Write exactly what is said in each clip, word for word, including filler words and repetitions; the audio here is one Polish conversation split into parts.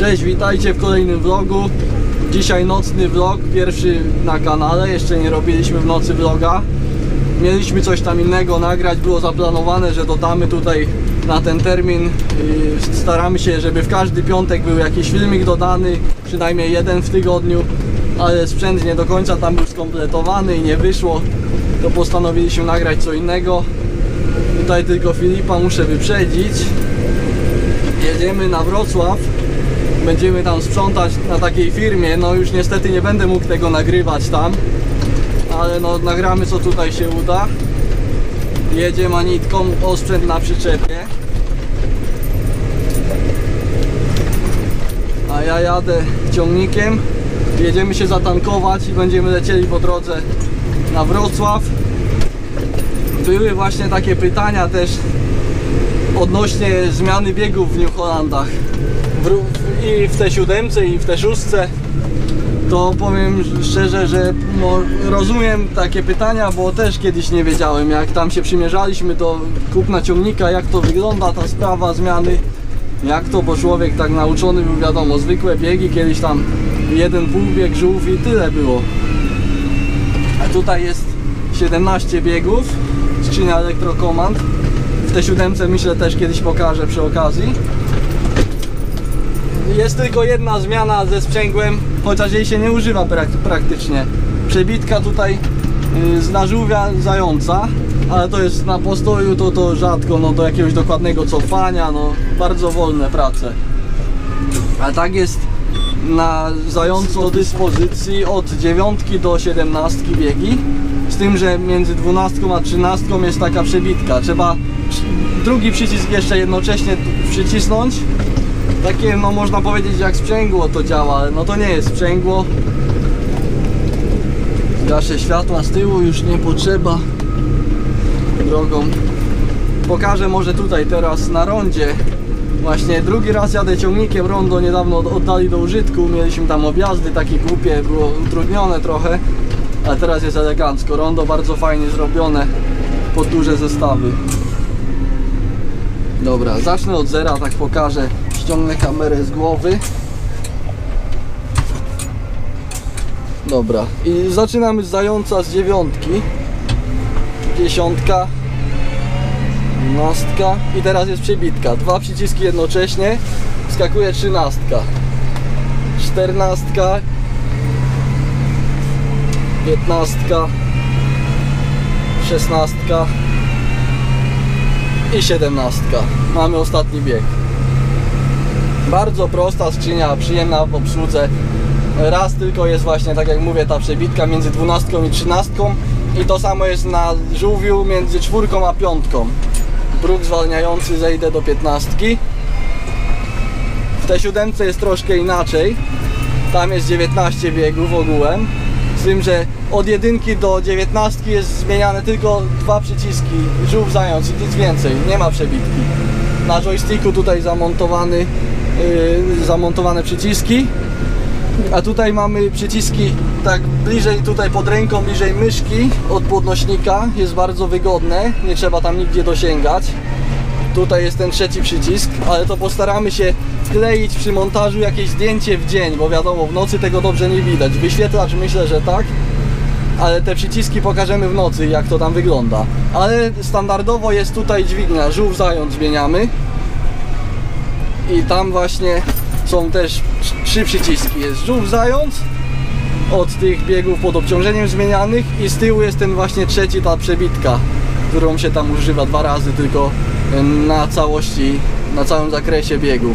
Cześć, witajcie w kolejnym vlogu. Dzisiaj nocny vlog, pierwszy na kanale. Jeszcze nie robiliśmy w nocy vloga. Mieliśmy coś tam innego nagrać, było zaplanowane, że dodamy tutaj na ten termin. Staramy się, żeby w każdy piątek był jakiś filmik dodany, przynajmniej jeden w tygodniu, ale sprzęt nie do końca tam był skompletowany i nie wyszło, to postanowiliśmy nagrać co innego. Tutaj tylko Filipa muszę wyprzedzić. Jedziemy na Wrocław, będziemy tam sprzątać na takiej firmie. No już niestety nie będę mógł tego nagrywać tam, ale no nagramy co tutaj się uda. Jedzie manitką, osprzęt na przyczepie, a ja jadę ciągnikiem. Jedziemy się zatankować i będziemy lecieli po drodze na Wrocław. Były właśnie takie pytania też odnośnie zmiany biegów w New Hollandach i w T siedem i w T sześć. To powiem szczerze, że no, rozumiem takie pytania, bo też kiedyś nie wiedziałem, jak tam się przymierzaliśmy do kupna ciągnika, jak to wygląda ta sprawa zmiany, jak to, bo człowiek tak nauczony był, wiadomo, zwykłe biegi, kiedyś tam jeden półbieg, żółw i tyle było. A tutaj jest siedemnaście biegów, skrzynia elektrokomand. W T siedem myślę też kiedyś pokażę przy okazji. Jest tylko jedna zmiana ze sprzęgłem, chociaż jej się nie używa prak praktycznie. Przebitka tutaj yy, z nażółwia zająca, ale to jest na postoju, to, to rzadko, no do jakiegoś dokładnego cofania, no bardzo wolne prace. A tak jest na zającu do dyspozycji od dziewiątki do siedemnastki biegi. Z tym, że między dwunastką a trzynastką jest taka przebitka. Trzeba drugi przycisk jeszcze jednocześnie przycisnąć. Takie, no można powiedzieć, jak sprzęgło to działa, ale no to nie jest sprzęgło. Zgaszę światła z tyłu, już nie potrzeba. Drogą pokażę może tutaj teraz na rondzie. Właśnie drugi raz jadę ciągnikiem, rondo niedawno oddali do użytku. Mieliśmy tam objazdy takie głupie, było utrudnione trochę, ale teraz jest elegancko. Rondo bardzo fajnie zrobione pod duże zestawy. Dobra, zacznę od zera, tak pokażę. Ściągnę kamerę z głowy. Dobra, i zaczynamy z zająca z dziewiątki. Dziesiątka, dwunastka i teraz jest przebitka. Dwa przyciski jednocześnie, wskakuje trzynastka, czternastka, piętnastka, szesnastka i siedemnastka. Mamy ostatni bieg. Bardzo prosta skrzynia, przyjemna w obsłudze. Raz tylko jest właśnie, tak jak mówię, ta przebitka między dwunastką i trzynastką i to samo jest na żółwiu między czwórką a piątką. Próg zwalniający, zejdę do piętnastki. W T siedem jest troszkę inaczej. Tam jest dziewiętnaście biegów ogółem. Z tym, że od jedynki do dziewiętnastki jest zmieniane tylko dwa przyciski, żółw, zając i nic więcej, nie ma przebitki. Na joysticku tutaj zamontowany, yy, zamontowane przyciski, a tutaj mamy przyciski tak bliżej tutaj pod ręką, bliżej myszki od podnośnika, jest bardzo wygodne, nie trzeba tam nigdzie dosięgać. Tutaj jest ten trzeci przycisk, ale to postaramy się wkleić przy montażu jakieś zdjęcie w dzień, bo wiadomo, w nocy tego dobrze nie widać. Wyświetlacz myślę, że tak, ale te przyciski pokażemy w nocy, jak to tam wygląda. Ale standardowo jest tutaj dźwignia, żółw, zając zmieniamy. I tam właśnie są też trzy przyciski. Jest żółw, zając od tych biegów pod obciążeniem zmienianych i z tyłu jest ten właśnie trzeci, ta przebitka, którą się tam używa dwa razy tylko na całości, na całym zakresie biegów.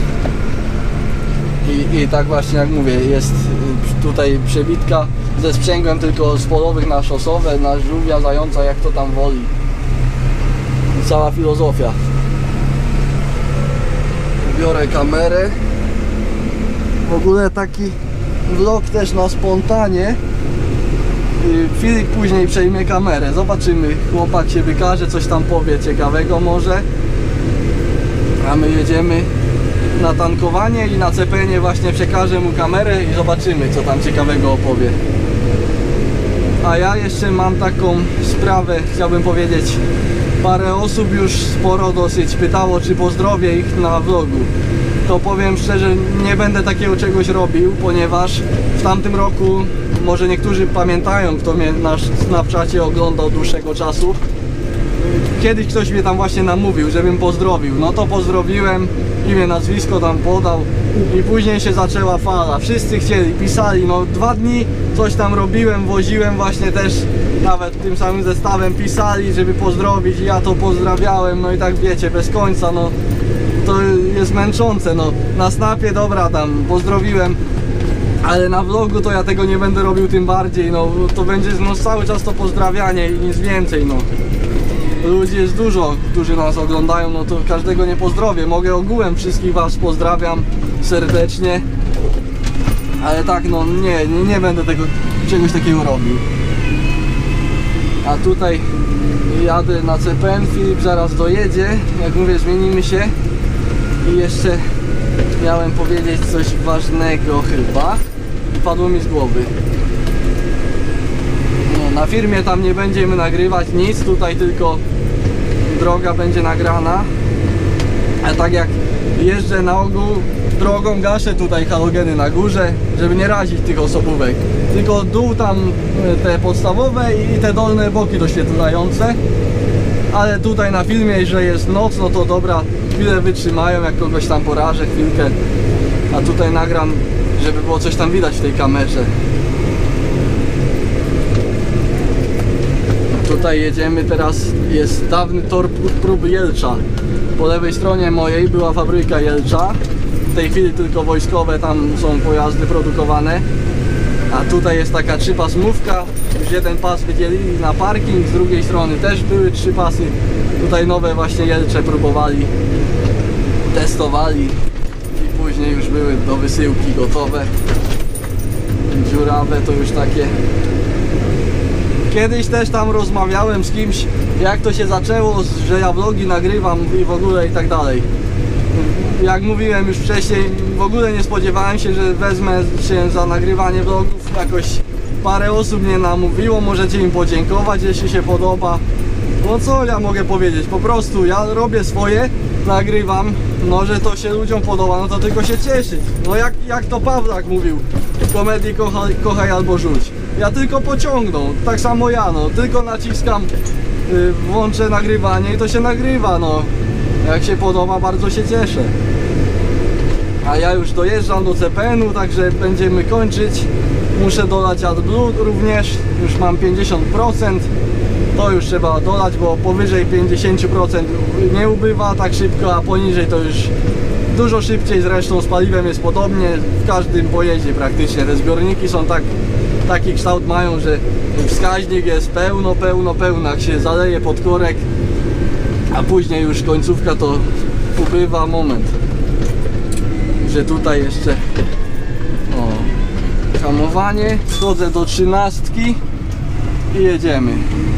I, i tak właśnie jak mówię, jest tutaj przebitka ze sprzęgłem tylko z polowych na szosowe, na żółwia, zająca, jak to tam woli. Cała filozofia. Biorę kamerę. W ogóle taki vlog też na spontanie. Filip później przejmie kamerę, zobaczymy, chłopak się wykaże, coś tam powie ciekawego może. A my jedziemy na tankowanie i na cepenie właśnie przekażę mu kamerę i zobaczymy, co tam ciekawego opowie. A ja jeszcze mam taką sprawę, chciałbym powiedzieć. Parę osób już sporo dosyć pytało, czy pozdrowię ich na vlogu. to powiem szczerze, nie będę takiego czegoś robił, ponieważ w tamtym roku, może niektórzy pamiętają, kto mnie na Snapchacie oglądał od dłuższego czasu, kiedyś ktoś mnie tam właśnie namówił, żebym pozdrowił. No to pozdrowiłem, imię, nazwisko tam podał i później się zaczęła fala. Wszyscy chcieli, pisali, no dwa dni coś tam robiłem, woziłem właśnie też, nawet tym samym zestawem pisali, żeby pozdrowić i ja to pozdrawiałem, no i tak wiecie, bez końca, no to jest męczące, no na snapie dobra tam pozdrowiłem, ale na vlogu to ja tego nie będę robił tym bardziej, no to będzie no, cały czas to pozdrawianie i nic więcej, no. Ludzi jest dużo, którzy nas oglądają, no to każdego nie pozdrowię. Mogę ogółem wszystkich was pozdrawiam serdecznie, ale tak no nie, nie, nie będę tego, czegoś takiego robił. A tutaj jadę na C P N, Filip zaraz dojedzie, jak mówię, zmienimy się. I jeszcze miałem powiedzieć coś ważnego chyba i padło mi z głowy. No, na firmie tam nie będziemy nagrywać nic, tutaj tylko droga będzie nagrana. A tak jak jeżdżę na ogół drogą, gaszę tutaj halogeny na górze, żeby nie razić tych osobówek. Tylko dół tam te podstawowe i te dolne boki doświetlające. Ale tutaj na filmie, że jest noc, no to dobra, chwilę wytrzymają, jak kogoś tam porażę, chwilkę. A tutaj nagram, żeby było coś tam widać w tej kamerze. Tutaj jedziemy teraz, jest dawny tor prób Jelcza. Po lewej stronie mojej była fabryka Jelcza. W tej chwili tylko wojskowe tam są pojazdy produkowane. A tutaj jest taka trzypasmówka. Już jeden pas wydzielili na parking, z drugiej strony też były trzy pasy. Tutaj nowe właśnie Jelcze próbowali, testowali i później już były do wysyłki gotowe. Dziurawe to już takie. Kiedyś też tam rozmawiałem z kimś, jak to się zaczęło, że ja vlogi nagrywam i w ogóle i tak dalej. Jak mówiłem już wcześniej, w ogóle nie spodziewałem się, że wezmę się za nagrywanie vlogów. Jakoś parę osób mnie namówiło, możecie im podziękować, jeśli się podoba. No co ja mogę powiedzieć, po prostu ja robię swoje, nagrywam, no że to się ludziom podoba, no to tylko się cieszyć. No jak, jak to Pawlak mówił, w komedii kochaj, kochaj albo rzuć. Ja tylko pociągną, tak samo ja, no, tylko naciskam, yy, włączę nagrywanie i to się nagrywa, no. Jak się podoba, bardzo się cieszę. A ja już dojeżdżam do C P N u, także będziemy kończyć. Muszę dolać AdBlue również, już mam pięćdziesiąt procent. To już trzeba dolać, bo powyżej pięćdziesiąt procent nie ubywa tak szybko, a poniżej to już dużo szybciej. Zresztą z paliwem jest podobnie w każdym pojeździe praktycznie. Te zbiorniki są tak, taki kształt mają, że wskaźnik jest pełno, pełno, pełno. Jak się zaleje pod korek, a później już końcówka, to ubywa moment. Że tutaj jeszcze o, hamowanie, schodzę do trzynastki i jedziemy.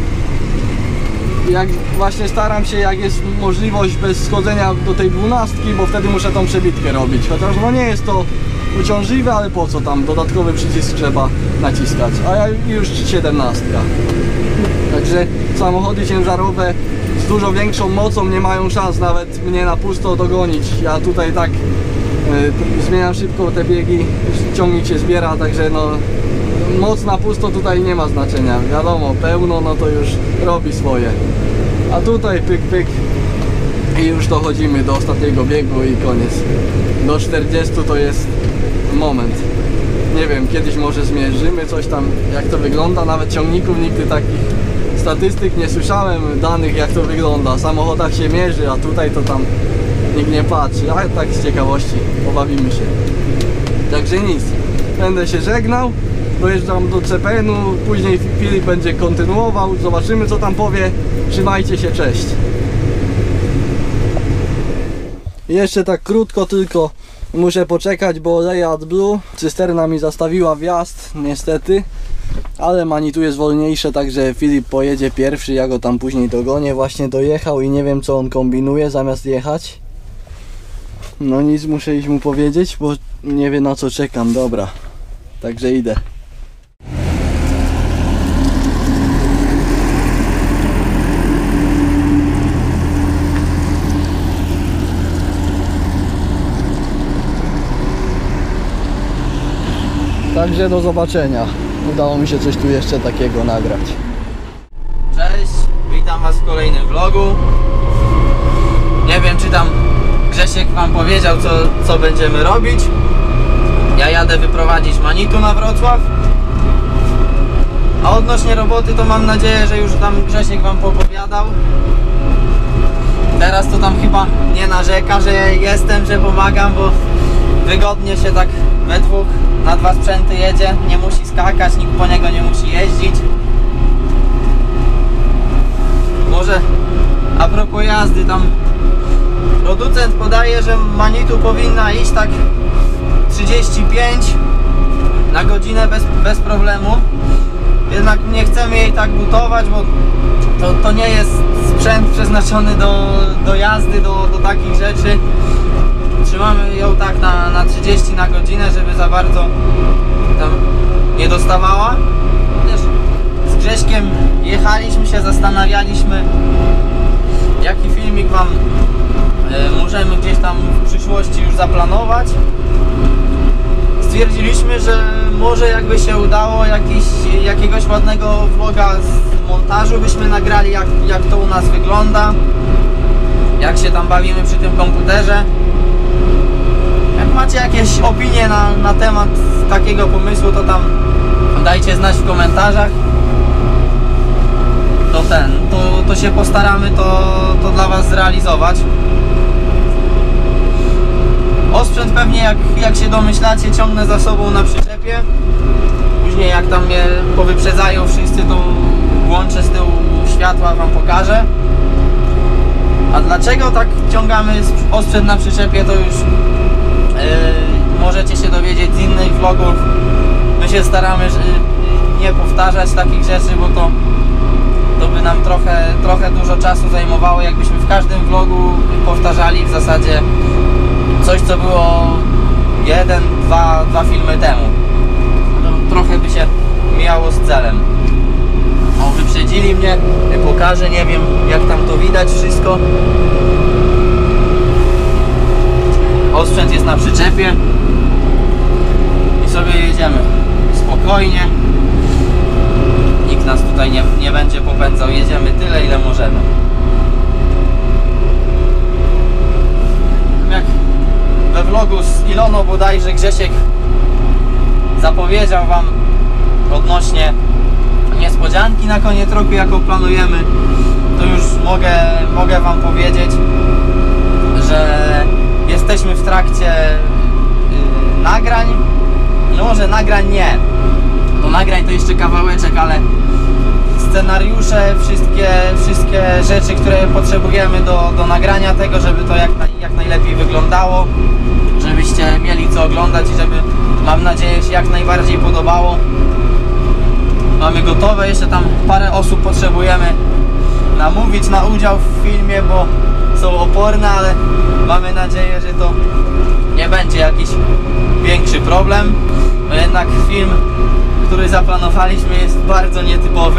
Jak właśnie staram się, jak jest możliwość, bez schodzenia do tej dwunastki, bo wtedy muszę tą przebitkę robić. Chociaż no nie jest to uciążliwe, ale po co tam dodatkowy przycisk trzeba naciskać. A ja już siedemnastka. Także samochody ciężarowe z dużo większą mocą nie mają szans nawet mnie na pusto dogonić. Ja tutaj tak y, zmieniam szybko te biegi, ciągnik się zbiera, także no moc na pusto tutaj nie ma znaczenia. Wiadomo, pełno no to już robi swoje. A tutaj pyk pyk i już dochodzimy do ostatniego biegu i koniec. Do czterdziestu to jest moment. Nie wiem, kiedyś może zmierzymy coś tam, jak to wygląda. Nawet ciągników nigdy takich statystyk nie słyszałem, danych jak to wygląda. W samochodach się mierzy, a tutaj to tam nikt nie patrzy. A tak z ciekawości pobawimy się. Także nic, będę się żegnał. Dojeżdżam do C P N u, później Filip będzie kontynuował. Zobaczymy, co tam powie. Trzymajcie się, cześć. Jeszcze tak krótko tylko muszę poczekać, bo leje AdBlue. Cysterna mi zastawiła wjazd, niestety. Ale Manitou jest wolniejsze, także Filip pojedzie pierwszy, ja go tam później dogonię. Właśnie dojechał i nie wiem, co on kombinuje zamiast jechać. No nic, muszę iść mu powiedzieć, bo nie wie, na co czekam. Dobra, także idę. Także do zobaczenia. Udało mi się coś tu jeszcze takiego nagrać. Cześć, witam was w kolejnym vlogu. Nie wiem, czy tam Grzesiek wam powiedział, co, co będziemy robić. Ja jadę wyprowadzić Manitu na Wrocław. A odnośnie roboty to mam nadzieję, że już tam Grzesiek wam poopowiadał. Teraz to tam chyba nie narzeka, że jestem, że pomagam, bo wygodnie się tak we dwóch na dwa sprzęty jedzie. Nie musi skakać, nikt po niego nie musi jeździć. Może a propos jazdy, tam producent podaje, że Manitu powinna iść tak trzydzieści pięć na godzinę bez, bez problemu. Jednak nie chcemy jej tak butować, bo to, to nie jest sprzęt przeznaczony do, do jazdy, do, do takich rzeczy. Trzymamy ją tak na, na trzydzieści na godzinę, żeby za bardzo tam nie dostawała. Też z Grześkiem jechaliśmy się, zastanawialiśmy, jaki filmik wam y, możemy gdzieś tam w przyszłości już zaplanować. Stwierdziliśmy, że może jakby się udało jakiś, jakiegoś ładnego vloga z montażu byśmy nagrali, jak, jak to u nas wygląda, jak się tam bawimy przy tym komputerze. Jak macie jakieś opinie na, na temat takiego pomysłu, to tam dajcie znać w komentarzach. To ten, to, to się postaramy to, to dla was zrealizować. Osprzęt pewnie, jak, jak się domyślacie, ciągnę za sobą na przyczepie. Później jak tam mnie powyprzedzają wszyscy, to włączę z tyłu światła, wam pokażę. A dlaczego tak ciągamy osprzęt na przyczepie, to już yy, możecie się dowiedzieć z innych vlogów. My się staramy nie powtarzać takich rzeczy, bo to, to by nam trochę, trochę dużo czasu zajmowało, jakbyśmy w każdym vlogu powtarzali w zasadzie coś, co było jeden, dwa, dwa filmy temu. No, trochę by się mijało z celem. O, wyprzedzili mnie, pokażę, nie wiem jak tam to widać wszystko. Osprzęt jest na przyczepie i sobie jedziemy spokojnie. Nikt nas tutaj nie, nie będzie popędzał, jedziemy tyle, ile możemy. Jak we vlogu z Iloną bodajże Grzesiek zapowiedział wam odnośnie niespodzianki na koniec roku, jaką planujemy, to już mogę, mogę wam powiedzieć, że jesteśmy w trakcie yy, nagrań. No może nagrań nie, bo nagrań to jeszcze kawałeczek, ale scenariusze, wszystkie, wszystkie rzeczy, które potrzebujemy do, do nagrania tego, żeby to jak, naj, jak najlepiej wyglądało, żebyście mieli co oglądać i żeby, mam nadzieję, się jak najbardziej podobało. Mamy gotowe, jeszcze tam parę osób potrzebujemy namówić na udział w filmie, bo są oporne, ale mamy nadzieję, że to nie będzie jakiś większy problem. No jednak film, który zaplanowaliśmy, jest bardzo nietypowy,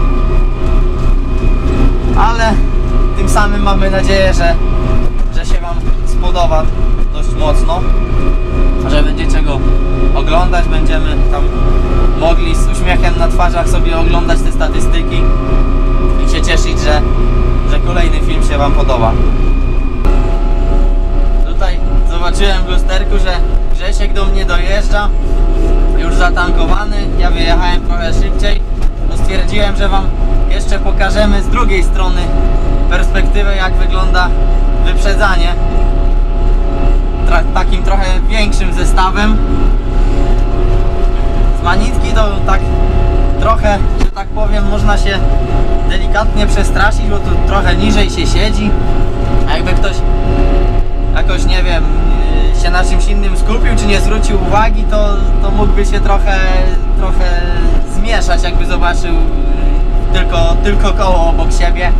ale tym samym mamy nadzieję, że, że się wam spodoba dość mocno, że będziecie go oglądać, będziemy tam mogli z uśmiechem na twarzach sobie oglądać te statystyki i się cieszyć, że, że kolejny film się wam podoba. Tutaj zobaczyłem w lusterku, że Grzesiek do mnie dojeżdża, już zatankowany. Ja wyjechałem trochę szybciej, to stwierdziłem, że wam jeszcze pokażemy z drugiej strony perspektywę, jak wygląda wyprzedzanie Tra takim trochę większym zestawem. Z Manitki to tak trochę, że tak powiem, można się delikatnie przestraszyć, bo tu trochę niżej się siedzi, a jakby ktoś jakoś, nie wiem, się na czymś innym skupił, czy nie zwrócił uwagi, to, to mógłby się trochę, trochę zmieszać, jakby zobaczył tylko, tylko koło obok siebie.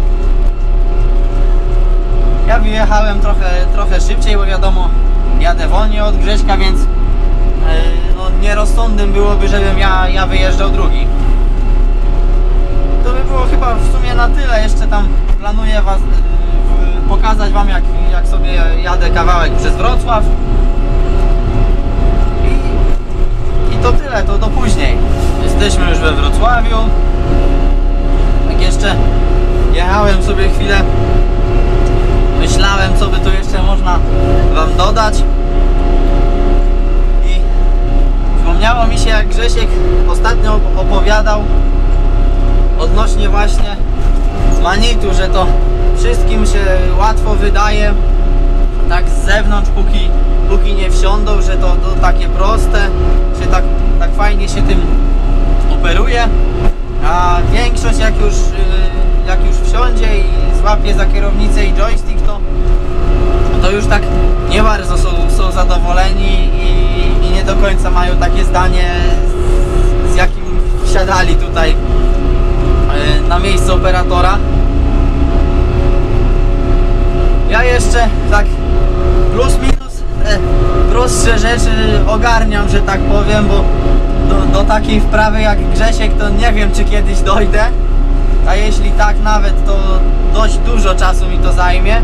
Ja wyjechałem trochę, trochę szybciej, bo wiadomo, jadę wolniej od Grześka, więc yy, no, nierozsądnym byłoby, żebym ja, ja wyjeżdżał drugi. To by było chyba w sumie na tyle. Jeszcze tam planuję was yy, pokazać wam, jak, jak sobie jadę kawałek przez Wrocław. I, i to tyle. tyle, to do później. Jesteśmy już we Wrocławiu. Jak jeszcze jechałem sobie chwilę, myślałem, co by tu jeszcze można wam dodać. I wspomniało mi się, jak Grzesiek ostatnio opowiadał odnośnie właśnie Manitu, że to wszystkim się łatwo wydaje tak z zewnątrz, póki, póki nie wsiądą, że to, to takie proste, że tak, tak fajnie się tym operuje, a większość jak już, jak już wsiądzie i złapie za kierownicę i joystick, to, to już tak nie bardzo są, są zadowoleni i, i nie do końca mają takie zdanie, z, z jakim wsiadali tutaj na miejsce operatora. Ja jeszcze tak plus minus te prostsze rzeczy ogarniam, że tak powiem, bo do, do takiej wprawy jak Grzesiek to nie wiem, czy kiedyś dojdę, a jeśli tak nawet, to dość dużo czasu mi to zajmie,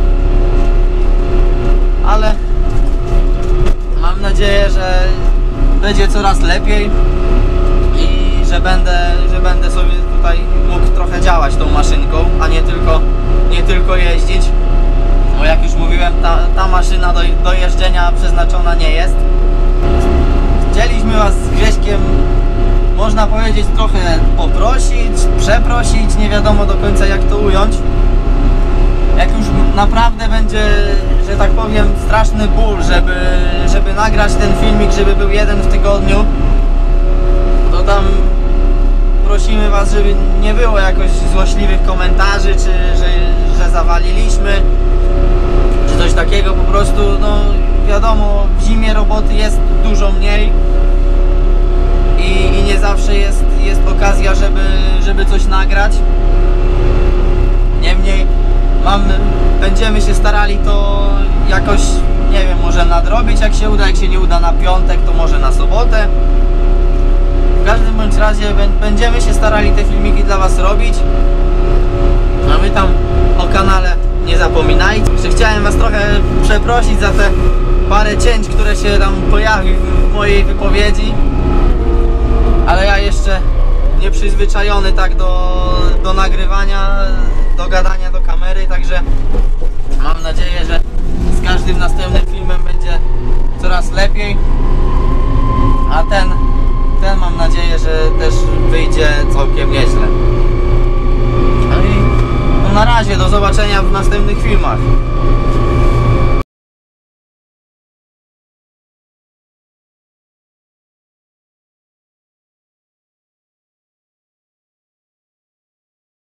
ale mam nadzieję, że będzie coraz lepiej i że będę, że będę sobie tutaj mógł trochę działać tą maszynką, a nie tylko, nie tylko jeździć. Bo jak już mówiłem, ta, ta maszyna do, do jeżdżenia przeznaczona nie jest. Chcieliśmy was z Grześkiem, można powiedzieć, trochę poprosić, przeprosić, nie wiadomo do końca jak to ująć. Jak już naprawdę będzie, że tak powiem, straszny ból, żeby, żeby nagrać ten filmik, żeby był jeden w tygodniu, to tam prosimy was, żeby nie było jakoś złośliwych komentarzy, czy że, że zawaliliśmy, czy coś takiego. Po prostu, no wiadomo, w zimie roboty jest dużo mniej i, i nie zawsze jest, jest okazja, żeby, żeby coś nagrać. Niemniej mam, będziemy się starali to jakoś, nie wiem, może nadrobić, jak się uda. Jak się nie uda na piątek, to może na sobotę. W każdym bądź razie będziemy się starali te filmiki dla was robić. A wy tam o kanale nie zapominajcie. Jeszcze chciałem was trochę przeprosić za te parę cięć, które się tam pojawi w mojej wypowiedzi, ale ja jeszcze nieprzyzwyczajony tak do, do nagrywania, do gadania do kamery, także mam nadzieję, że z każdym następnym filmem będzie coraz lepiej, a ten ten mam nadzieję, że też wyjdzie całkiem nieźle. No i no na razie, do zobaczenia w następnych filmach.